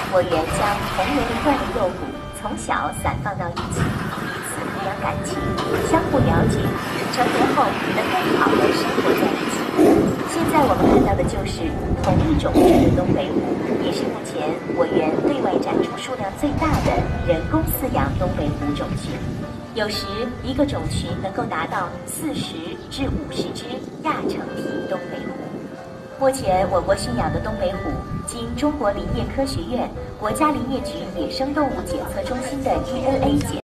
我园将同年龄段的幼虎从小散放到一起，彼此培养感情，相互了解，成年后能更好地生活在一起。现在我们看到的就是同一种群的东北虎，也是目前我园对外展出数量最大的人工饲养东北虎种群。有时一个种群能够达到40至50只亚成体东北虎。目前我国驯养的东北虎，经中国林业科学院、国家林业局野生动物检测中心的DNA检